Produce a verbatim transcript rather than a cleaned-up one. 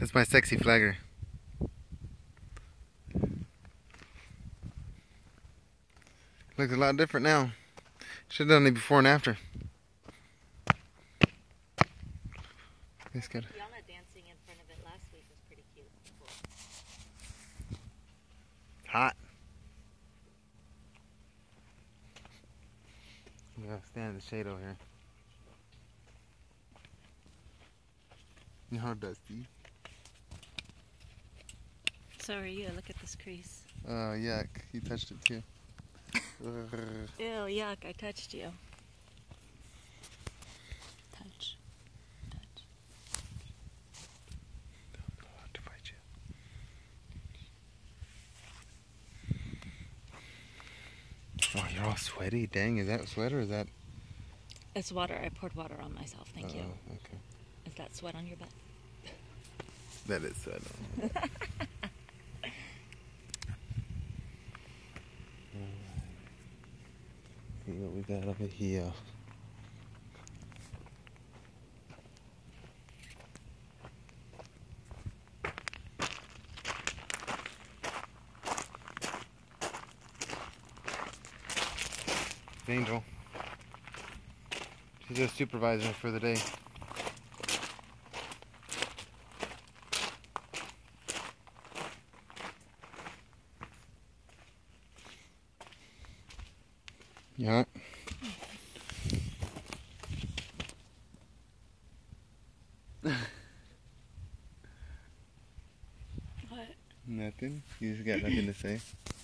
That's my sexy flagger. Looks a lot different now. Should have done it before and after. It's good. Yana dancing in front of it last week was pretty cute. Cool. It's hot. We gotta stand in the shade over here. You know how dusty. So are you. Look at this crease. Oh, yuck. You touched it too. Ew, yuck. I touched you. Touch. Touch. I'll have to fight you. Oh, you're all sweaty. Dang, is that sweat or is that... It's water. I poured water on myself. Thank uh, you. Okay. Is that sweat on your butt? That is sweat. See what we got over here. Angel. She's a supervisor for the day. Yeah. What? Nothing. You just got nothing to say.